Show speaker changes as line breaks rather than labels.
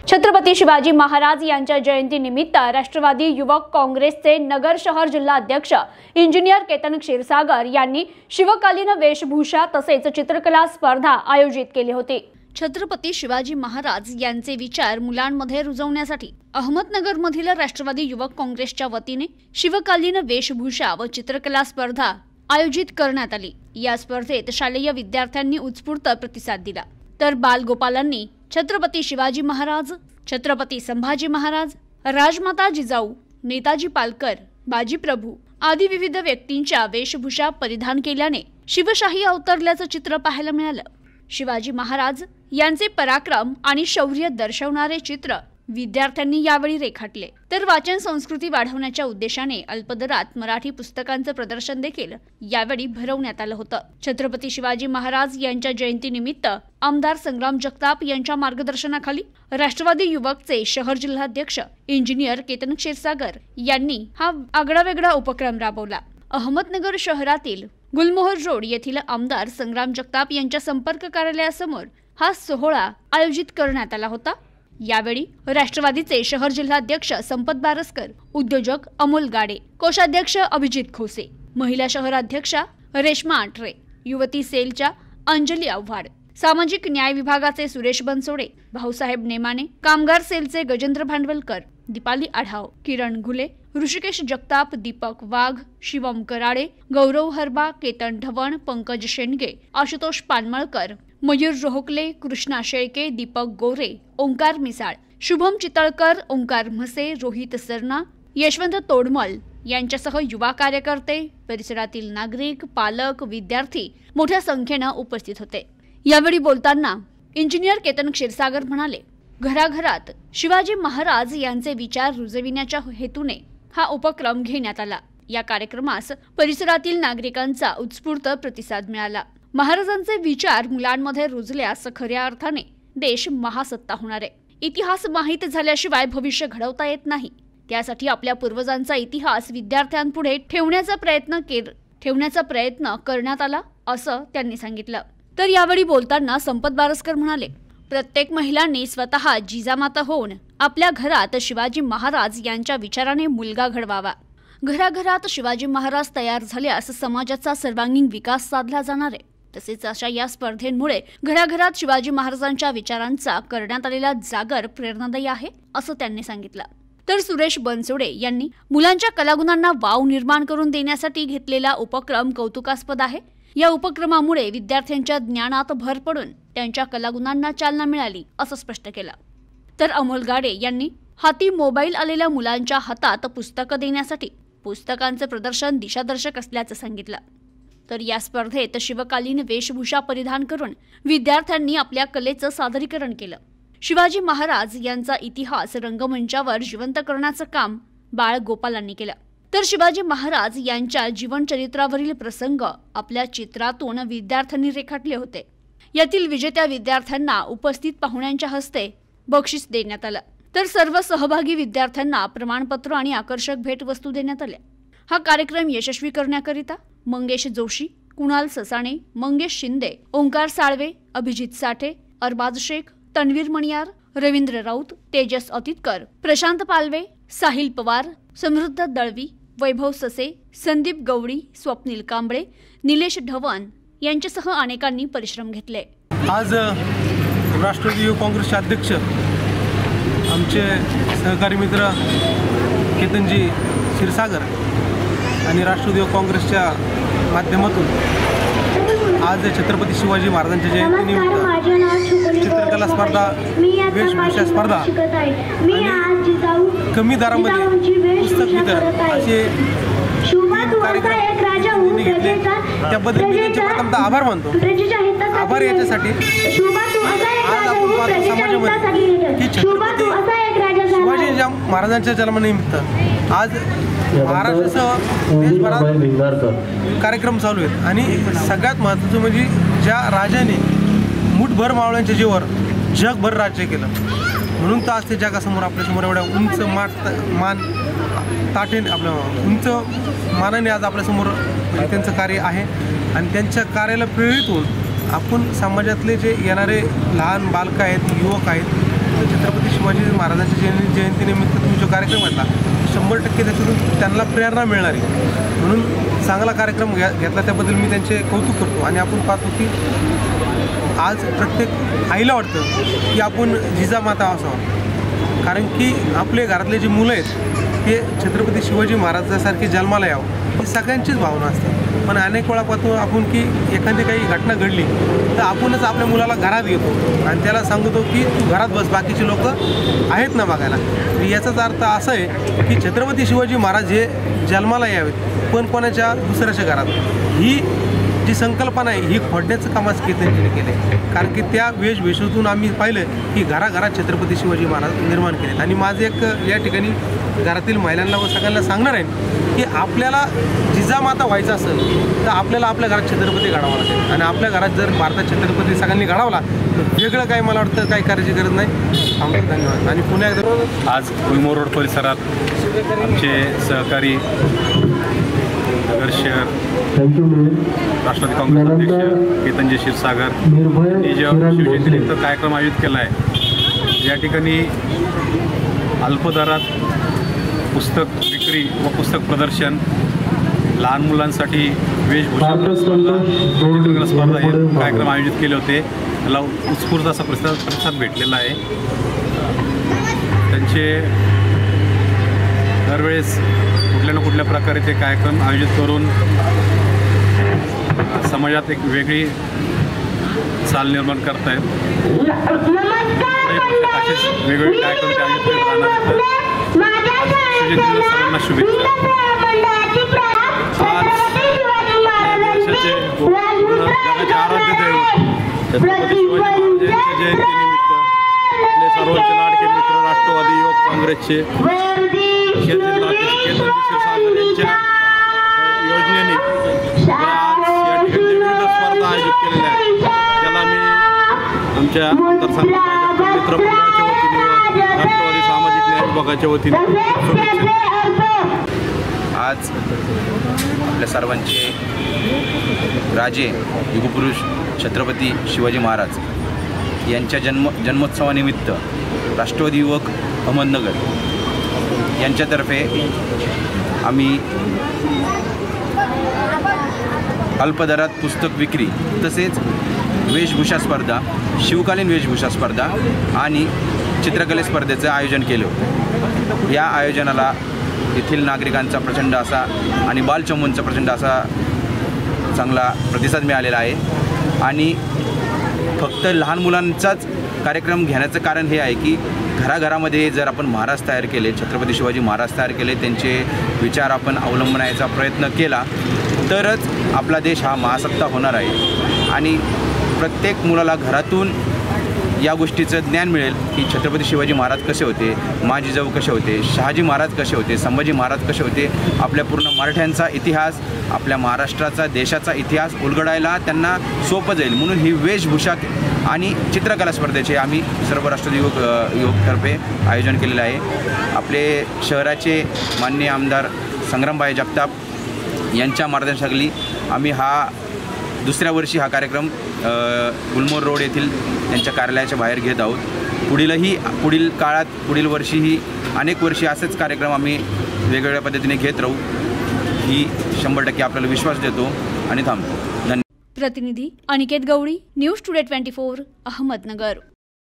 छत्रपती शिवाजी महाराज यांच्या जयंतीनिमित्त राष्ट्रवादी युवक काँग्रेसचे नगर शहर जिल्हा अध्यक्ष इंजिनियर केतन क्षीरसागर यांनी शिवकालीन वेशभूषा तसेच चित्रकला स्पर्धा आयोजित केली होती। छत्रपती शिवाजी महाराज यांचे विचार मुलांमध्ये रुजवण्यासाठी अहमदनगरमधील राष्ट्रवादी युवक काँग्रेसच्या वतीने शिवकालीन वेशभूषा व चित्रकला स्पर्धा आयोजित करण्यात आली। या स्पर्धेत शालेय विद्यार्थ्यांनी उत्स्फूर्त प्रतिसाद दिला, तर बालगोपालांनी छत्रपती शिवाजी महाराज, छत्रपती संभाजी महाराज, राजमाता जिजाऊ, नेताजी पालकर, बाजी प्रभू आदी विविध व्यक्तींच्या वेशभूषा परिधान केल्याने शिवशाही अवतरल्याचं चित्र पाहायला मिळालं। शिवाजी महाराज यांचे पराक्रम आणि शौर्य दर्शवणारे चित्र विद्यार्थ्यांनी यावेळी रेखाटले, तर वाचन संस्कृती वाढवण्याच्या उद्देशाने अल्पदरात मराठी पुस्तकांचं प्रदर्शन देखील यावेळी भरवण्यात आलं होतं। छत्रपती शिवाजी महाराज यांच्या जयंतीनिमित्त आमदार संग्राम जगताप यांच्या मार्गदर्शनाखाली राष्ट्रवादी युवकचे शहर जिल्हाध्यक्ष इंजिनियर केतन क्षीरसागर यांनी हा आगळावेगळा उपक्रम राबवला। अहमदनगर शहरातील गुलमोहर रोड येथील आमदार संग्राम जगताप यांच्या संपर्क कार्यालयासमोर हा सोहळा आयोजित करण्यात आला होता। यावेळी राष्ट्रवादीचे शहर जिल्हाध्यक्ष संपत बारसकर, उद्योजक अमोल गाडे, कोषाध्यक्ष अभिजित खोसे, महिला शहराध्यक्षा रेश्मा आठरे, युवती सेलच्या अंजली आव्हाड, सामाजिक न्याय विभागाचे सुरेश बनसोडे, भाऊसाहेब नेमाने, कामगार सेलचे गजेंद्र भांडवलकर, दीपाली आढाव, किरण घुले, ऋषिकेश जगताप, दीपक वाघ, शिवम कराडे, गौरव हरबा, केतन ढवण, पंकज शेंडगे, आशुतोष पानमळकर, मयूर रोहकले, कृष्णा शेळके, दीपक गोरे, ओंकार मिसाळ, शुभम चितळकर, ओंकार म्हसे, रोहित सरना, यशवंत तोडमल यांच्यासह युवा कार्यकर्ते, परिसरातील नागरिक, पालक, विद्यार्थी मोठ्या संख्येने उपस्थित होते। यावेळी बोलताना इंजिनियर केतन क्षीरसागर म्हणाले, घराघरात शिवाजी महाराज यांचे विचार रुजविण्याच्या हेतूने हा उपक्रम घेण्यात आला। या कार्यक्रमास परिसरातील नागरिकांचा उत्स्फूर्त प्रतिसाद मिळाला। महाराजांचे विचार मुलांमध्ये रुजल्यास खऱ्या अर्थाने देश महासत्ता होणार आहे। इतिहास माहित झाल्याशिवाय भविष्य घडवता येत नाही। त्यासाठी आपल्या पूर्वजांचा इतिहास विद्यार्थ्यांपुढे ठेवण्याचा प्रयत्न करण्यात आला असं त्यांनी सांगितलं। तर यावेळी बोलताना संपत बारसकर म्हणाले, प्रत्येक महिलांनी स्वतः जिजामाता होऊन आपल्या घरात शिवाजी महाराज यांच्या विचाराने मुलगा घडवावा। घराघरात शिवाजी महाराज तयार झाल्यास समाजाचा सर्वांगीण विकास साधला जाणार आहे। तसेच अशा या स्पर्धेमुळे घराघरात शिवाजी महाराजांच्या विचारांचा करण्यात आलेला जागर प्रेरणादायी आहे असं त्यांनी सांगितलं। तर सुरेश बनसोडे यांनी मुलांच्या कलागुणांना वाव निर्माण करून देण्यासाठी घेतलेला उपक्रम कौतुकास्पद आहे। या उपक्रमामुळे विद्यार्थ्यांच्या ज्ञानात भर पडून त्यांच्या कलागुणांना चालना मिळाली असं स्पष्ट केलं। तर अमोल गाडे यांनी हाती मोबाईल आलेल्या मुलांच्या हातात पुस्तकं देण्यासाठी पुस्तकांचं प्रदर्शन दिशादर्शक असल्याचं सांगितलं। तर या स्पर्धेत शिवकालीन वेशभूषा परिधान करून विद्यार्थ्यांनी आपल्या कलेचं सादरीकरण केलं। शिवाजी महाराज यांचा इतिहास रंगमंचावर जिवंत करण्याचं काम बाळ गोपालांनी केलं। तर शिवाजी महाराज यांच्या जीवनचरित्रावरील प्रसंग आपल्या चित्रातून विद्यार्थ्यांनी रेखाटले होते। यातील विजेत्या विद्यार्थ्यांना उपस्थित पाहुण्यांच्या हस्ते बक्षीस देण्यात आलं, तर सर्व सहभागी विद्यार्थ्यांना प्रमाणपत्र आणि आकर्षक भेटवस्तू देण्यात आल्या। हा कार्यक्रम यशस्वी करण्याकरिता मंगेश जोशी, कुणाल ससाणे, मंगेश शिंदे, ओंकार साळवे, अभिजित साठे, अरबाज शेख, तन्वीर मणियार, रवींद्र राऊत, तेजस अतितकर, प्रशांत पालवे, साहिल पवार, समृद्ध दळवी, वैभव ससे, संदीप गवडी, स्वप्नील कांबळे, निलेश ढवण यांच्यासह अनेकांनी परिश्रम घेतले।
आज राष्ट्रवादी युवक काँग्रेसचे अध्यक्ष आमचे सहकारी मित्र केतनजी क्षीरसागर आणि राष्ट्रवादी युवक काँग्रेसच्या माध्यमातून आज छत्रपती शिवाजी महाराजांच्या जयंतीनिमित्त चित्रकला स्पर्धा, वेशभूषा स्पर्धा आणि कमी दरामध्ये पुस्तक वितरण असे कार्यक्रम घेतले। त्याबद्दल मी त्यांचे प्रथमतः आभार मानतो। आभार याच्यासाठी आज आपण पाहतो समाजामध्ये की छत्रपती शिवाजी महाराजांच्या जन्मानिमित्त आज महाराष्ट्रासह देशभरात कार्यक्रम चालू आहेत आणि सगळ्यात महत्त्वाचं म्हणजे ज्या राजाने मुठभर मावळ्यांच्या जीवावर जगभर राज्य केलं, म्हणून तर आज ते जगासमोर आपल्यासमोर एवढ्या उंच उंच मानाने आज आपल्यासमोर त्यांचं कार्य आहे। आणि त्यांच्या कार्याला प्रेरित होऊन आपण समाजातले जे येणारे लहान बालक आहेत, युवक आहेत, निमित्त छत्रपती शिवाजी महाराजांच्या जयंतीनिमित्त तुम्ही जो कार्यक्रम घेतला 100% त्याच्यातून त्यांना प्रेरणा मिळणारी म्हणून चांगला कार्यक्रम घेतला त्याबद्दल मी त्यांचे कौतुक करतो. आणि आपण पाहतो की आज प्रत्येक आईला वाटतं की आपण जिजामाता असावं, कारण की आपले घरातले जे मुलं आहेत ते छत्रपती शिवाजी महाराजांसारखे जन्माला यावं ही सगळ्यांचीच भावना असते. पण अनेक वेळा पाहतो आपण की एखादी काही घटना घडली तर आपणच आपल्या मुलाला घरात घेतो आणि त्याला सांगतो की तू घरात बस, बाकीचे लोक आहेत ना बघायला. तर याचाच अर्थ असा आहे की छत्रपती शिवाजी महाराज हे जन्माला यावेत पण कोणाच्या दुसऱ्याच्या घरात. ही जी संकल्पना आहे ही खोडण्याचं काम आज केतनजीने केलं आहे, कारण की त्या वेशभूषेतून आम्ही पाहिलं की घराघरात छत्रपती शिवाजी महाराज निर्माण केलेत. आणि माझं एक या ठिकाणी घरातील महिलांना व सगळ्यांना सांगणार आहे की आपल्याला जिजामाता व्हायचं असेल तर आपल्याला आपल्या घरात छत्रपती घडावा लागेल. आणि आपल्या घरात जर भारतात छत्रपती सगळ्यांनी घडवला तर वेगळं काही मला वाटतं काही करायची गरज नाही. थांबतो, धन्यवाद. आणि पुन्हा एकदा
आज गुलमोहर रोड परिसरात आमचे सहकारी नगर शहर राष्ट्रवादी काँग्रेस अध्यक्ष केतनजी क्षीरसागर यांनी जो शिवजयंतीनिमित्त कार्यक्रम आयोजित केला आहे, या ठिकाणी अल्पदरात पुस्तक विक्री व पुस्तक प्रदर्शन, लहान मुलांसाठी वेशभूषा स्पर्धा हे कार्यक्रम आयोजित केले होते. त्याला उत्स्फूर्त असा प्रतिसाद भेटलेला आहे. त्यांचे दरवेळेस कुठल्या ना कुठल्या प्रकारे ते कार्यक्रम आयोजित करून समाजात एक वेगळी चाल निर्माण करत आहेत. असेच वेगवेगळे कार्यक्रम ते आयोजित करत राहणार. शिवजयंतीला सर्वांना शुभेच्छा. आज देशाचे जगाचे आराध्य दैवत छत्रपती शिवाजी महाराजांच्या जयंतीनिमित्त आपले सर्वांचे लाडके मित्र राष्ट्रवादी युवक काँग्रेसचे केतनजी क्षीरसागर यांच्या योजनेने आज या ठिकाणी विविध स्पर्धा आयोजित केलेल्या आहेत. त्याला मी आमच्या आमदार मित्रमंडळाच्या वतीने व राष्ट्रवादी सामाजिक न्याय विभागाच्या वतीने
आज आपल्या सर्वांचे राजे युगपुरुष छत्रपती शिवाजी महाराज यांच्या जन्मोत्सवानिमित्त राष्ट्रवादी युवक अहमदनगर यांच्यातर्फे आम्ही अल्पदरात पुस्तक विक्री तसेच वेशभूषा स्पर्धा, शिवकालीन वेशभूषा स्पर्धा आणि चित्रकले स्पर्धेचं आयोजन केलं होतं. या आयोजनाला येथील नागरिकांचा प्रचंड असा आणि बालचमूंचा प्रचंड असा चांगला प्रतिसाद मिळालेला आहे. आणि फक्त लहान मुलांचाच कार्यक्रम घेण्याचं कारण हे आहे की घराघरामध्ये जर आपण महाराज तयार केले, छत्रपती शिवाजी महाराज तयार केले, त्यांचे विचार आपण अवलंबण्याचा प्रयत्न केला तरच आपला देश हा महासत्ता होणार आहे. आणि प्रत्येक मुलाला घरातून या गोष्टीचं ज्ञान मिळेल की छत्रपती शिवाजी महाराज कसे होते, जिजाऊ कसे होते, शहाजी महाराज कसे होते, संभाजी महाराज कसे होते. आपल्या पूर्ण मराठ्यांचा इतिहास, आपल्या महाराष्ट्राचा देशाचा इतिहास उलगडायला त्यांना सोपं जाईल म्हणून ही वेशभूषा आणि चित्रकला स्पर्धेचे आम्ही सर्व राष्ट्रवादी युवकतर्फे आयोजन केलेलं आहे. आपले शहराचे माननीय आमदार संग्रामभाई जगताप यांच्या मार्गदर्शनाखाली आम्ही दुसऱ्या वर्षी हा कार्यक्रम गुलमोहर रोड येथील त्यांच्या कार्यालयाच्या बाहेर घेत आहोत. पुढील काळात पुढील वर्षीही अनेक वर्षी असेच कार्यक्रम आम्ही वेगवेगळ्या पद्धतीने घेत राहू ही 100% आपल्याला विश्वास देतो आणि थांबतो. धन्यवाद.
प्रतिनिधी अनिकेत गवळी, न्यूज टुडे 24, अहमदनगर.